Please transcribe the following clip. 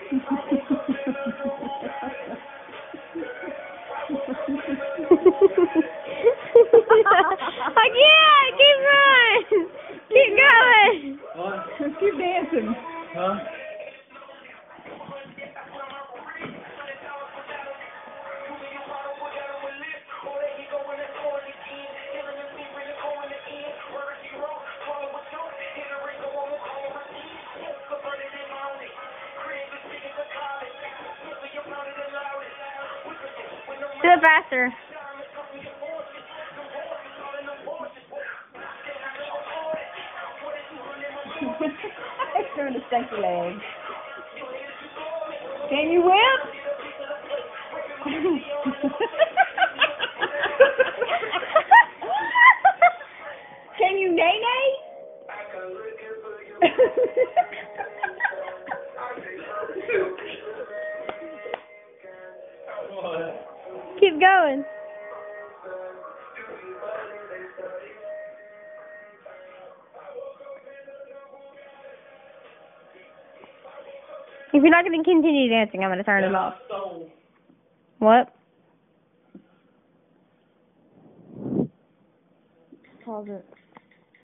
Again, keep going. Keep going. What? Keep dancing. Huh? Do it faster. It's doing the sexy legs. Can you whip? Can you nay nay? Keep going. If you're not going to continue dancing, I'm going to turn it off. What? Pause it.